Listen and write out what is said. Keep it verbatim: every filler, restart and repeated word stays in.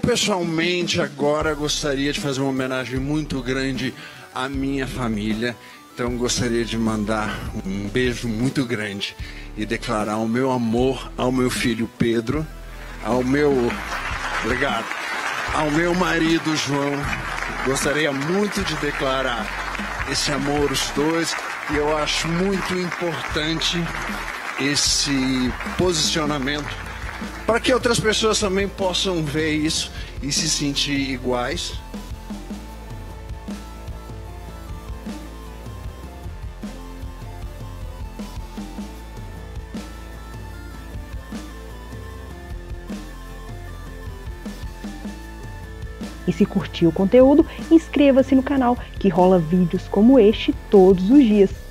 pessoalmente agora gostaria de fazer uma homenagem muito grande à minha família. Então gostaria de mandar um beijo muito grande e declarar o meu amor ao meu filho Pedro, ao meu, obrigado, ao meu marido João. Gostaria muito de declarar esse amor os dois, e eu acho muito importante esse posicionamento para que outras pessoas também possam ver isso e se sentir iguais. E se curtiu o conteúdo, inscreva-se no canal, que rola vídeos como este todos os dias.